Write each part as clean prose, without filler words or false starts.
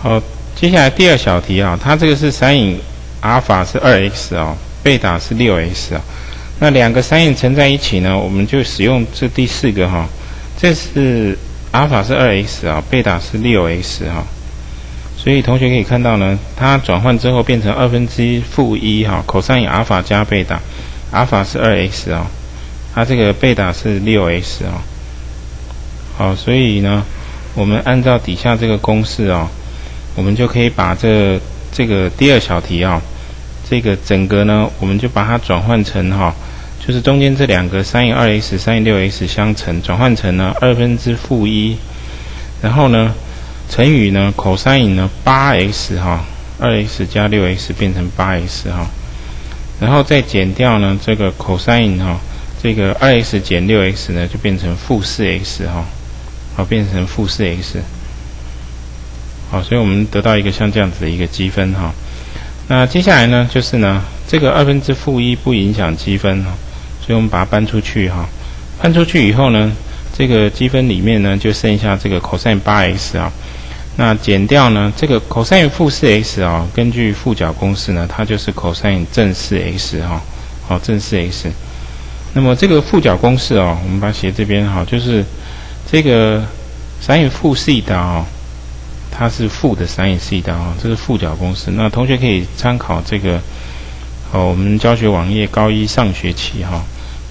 好，接下来第二小题啊，它这个是sin阿尔法是 2x 啊，贝塔是 6x 啊。那两个sin乘在一起呢，我们就使用这第四个哈，这是阿尔法是 2x 啊，贝塔是 6x 哈。所以同学可以看到呢，它转换之后变成1/-1 哈，cos 阿尔法加贝塔，阿尔法是 2x 啊，它这个贝塔是 6x 啊。好，所以呢，我们按照底下这个公式啊，我们就可以把这个第二小题啊，这个整个呢，我们就把它转换成哈，就是中间这两个 sin 2x sin 6x 相乘，转换成呢1/-1，然后呢乘以呢 cos 呢 8x 哈，2x 加 6x 变成 8x 哈，然后再减掉呢这个 cos 哈，这个 2x 减 6x 呢就变成-4x 哈，好，变成-4x。好，所以我们得到一个像这样子的一个积分哈。那接下来呢，就是呢，这个1/-1不影响积分哈，所以我们把它搬出去哈。搬出去以后呢，这个积分里面呢，就剩下这个 cos 8x 啊。那减掉呢，这个 cos -4x 啊，根据负角公式呢，它就是 cos 正 4x 哈。好，正 4x。那么这个负角公式哦，我们把它写这边哈，就是这个 sin 负西塔哦。它是负的sin西塔啊，这是负角公式。那同学可以参考这个我们教学网页高一上学期哈，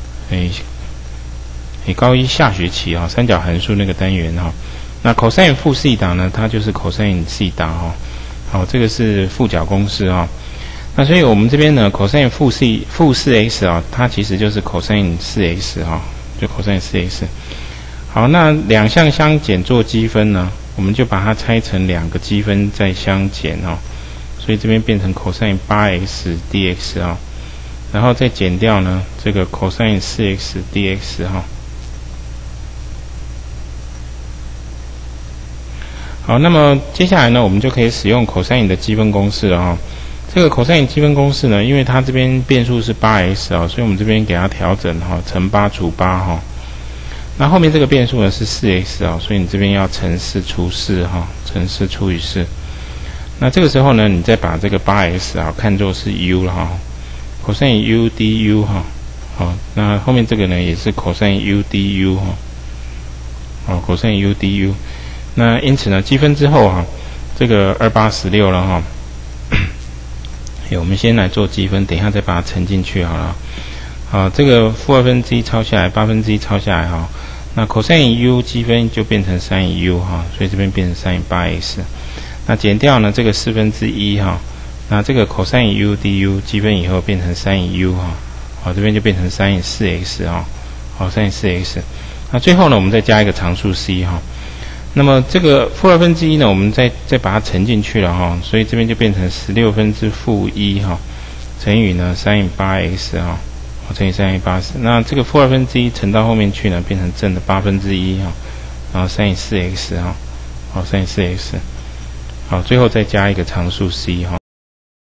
高一下学期啊，三角函数那个单元哈。那 cos 负西塔呢，它就是 cos 西塔哈。好，这个是负角公式哈。那所以我们这边呢 ，cos 负 4x 啊，它其实就是 cos 4x 哈，就 cos 4x。好，那两项相减做积分呢？我们就把它拆成两个积分再相减哦，所以这边变成 cos 8x dx 啊，然后再减掉呢这个 cos 4x dx 哈。好，那么接下来呢，我们就可以使用 cos 的积分公式了哈。这个 cos 积分公式呢，因为它这边变数是 8x 啊，所以我们这边给它调整哈，乘8除8哈。那后面这个变数呢是 4x 啊，所以你这边要乘4除4哈，乘4除以4。那这个时候呢，你再把这个 8x 啊看作是 u 了哈 ，cos u du 哈。好，那后面这个呢也是 cos u du 哈。好 ，cos u du。那因此呢，积分之后哈，这个2816了哈。我们先来做积分，等一下再把它乘进去好了。好，这个-1/2抄下来，1/8抄下来哈。那 cos u 积分就变成sin u 哈，所以这边变成sin 8x。那减掉呢这个1/4哈，那这个 cos u du 积分以后变成sin u 哈，好，这边就变成sin 4x 哈，好，sin 4x。那最后呢，我们再加一个常数 c 哈。那么这个-1/2呢，我们再把它乘进去了哈，所以这边就变成16/-1哈，乘以呢sin 8x 哈。乘以3/8，那这个-1/2乘到后面去呢，变成正的1/8哈，然后乘以4x哈，好，乘以4x，好，最后再加一个常数 c 哈。